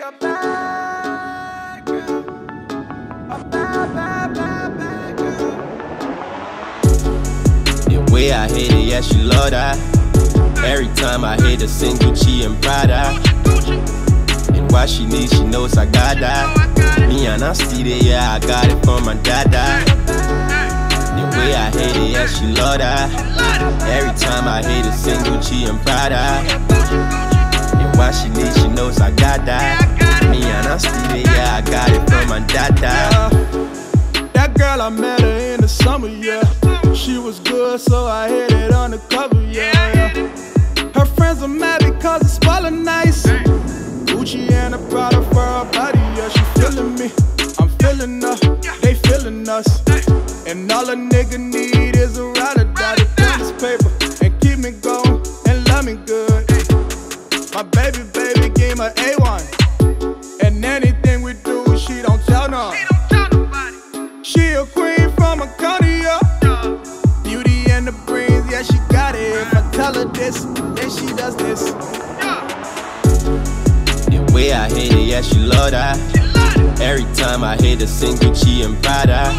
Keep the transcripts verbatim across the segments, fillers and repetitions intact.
a bad girl. A bad, bad, bad, bad girl. The way I hate it, yeah, she love that. Every time I hit her, sing Gucci and Prada. And what she needs, she knows I got that. Me and I see it, yeah, I got it from my dada. The way I hate it, yeah, she love that. Every time I hit her, sing Gucci and Prada. And what she needs, she knows I got that. Me and I see it, yeah, I got it from my dada. That girl, I met her in the summer, yeah. She was good, so I hit it undercover, yeah. Her friends are mad because it's swallowing nice. Gucci and a Prada for her body, yeah. She feeling me, I'm feeling her, they feeling us. And all a nigga need is a rider that'll turn this paper and keep me going and love me good. My baby, baby, gave her A one. And anything we do, she don't tell no. She a queen from a county, yeah. Beauty and the brains, yeah, she got it. If I tell her this, then she does this. The way I hate it, yeah, she love that. Every time I hit her, sing Gucci and Prada.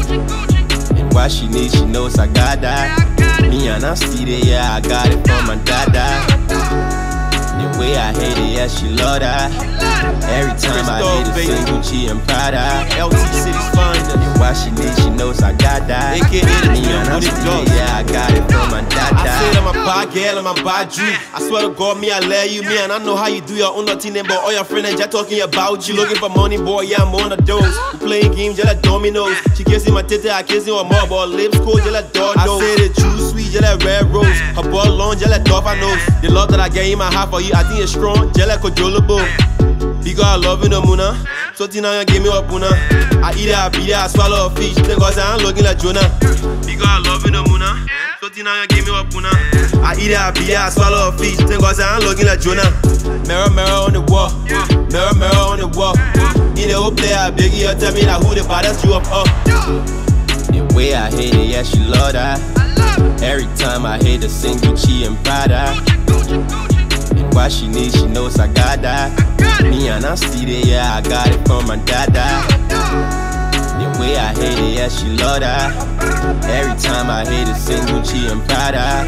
And what she needs, she knows I got that. Me and I see it, yeah, I got it from my dada. The way I hate it, yeah, she love that. Every time I hit her, sing Gucci and Prada. L T City's finest. And what she needs, she knows I got that. A K A the Me and I see it, yeah, I got it from my dada. I said I'm a bad girl, I'm a bad Jew. I swear to God, me I love you, me, and I know how you do your own nothing, but all your friends just talking about you. Looking for money, boy, yeah, I'm on a dose. We playing games, just like dominoes. She kissing my titty, I kissing her more, but lips cold, just like dog nose. I say the juice sweet, just like red rose. Her ball long, just like dolphin nose. The love that I get in my heart for you, I think it's strong, just like a jollobo. Because I love you no muna. So now you give me up una. I eat it, I beat it, I swallow a fish. Because I'm looking like Jonah. Because I love you no muna. So now you give me up una. I eat it, I beat it, I swallow a fish. Because I'm looking like Jonah. Mirror, mirror on the wall. Mirror, mirror on the wall. In the whole play, I beg you, tell me that who the baddest you up up. The way I hate it, yeah, she love that. Every time I hit her, sing Gucci and Prada. And what she needs, she knows I got that. Me and I see it, yeah, I got it from my dada. The way I hate it, yeah, she love that. Every time I hit her, sing Gucci and Prada.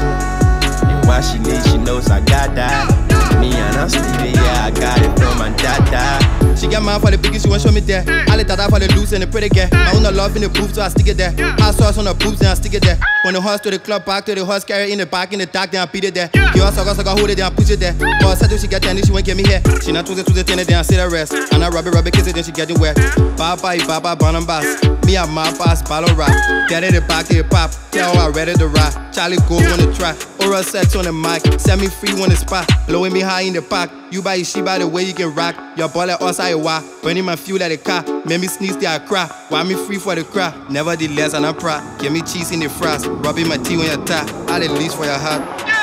And what she needs, she knows I got that. Me and I see it, yeah, I got it from my dada. She got mine for the biggest, she won't show me there. I let that out for the loose and the pretty girl. I own the love in the booth, so I stick it there. Hot sauce on the boobs, then I stick it there. From the horse to the club, back to the horse, carry in the back, in the dark, then I beat it there. Give her sucker, sucker, hold it, then I push it there. Cause I do she get there, and she won't get me here. She not choose it, choose it, then I sit her rest. And I rub it, rub it, kiss it, then she get it wet. Bye-bye, bye-bye, bottom bass. Me and my boss, bottle rock. Get it, the back, it pop. Tell her I ready to rock. Charlie go on the track. Oral sex on the mic. Set me free on the spot. Blowing me high in the park. You buy she by the way you can rock. Your ball at us, I wah. Burning my fuel at the car. Make me sneeze till I cry. Why me free for the crowd? Nevertheless, and I'm proud. Give me cheese in the frost. Rubbing my tea on your top. I the least for your heart.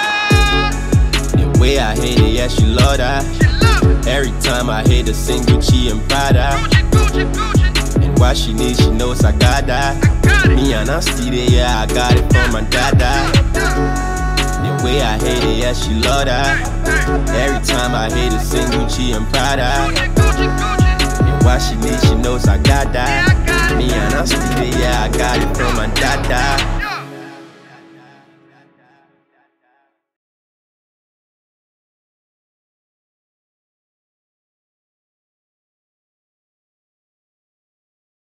The way I hate it, yeah, she love that. Every time I hit her, sing Gucci and Prada. And what she needs, she knows I got that. Me and I see it, yeah, I got it from my dada. The way I hate it, yeah, she love that. Every time I hit her, sing Gucci and Prada. And what she needs, she knows I got that. Me and I see it, yeah, I got it from my dada.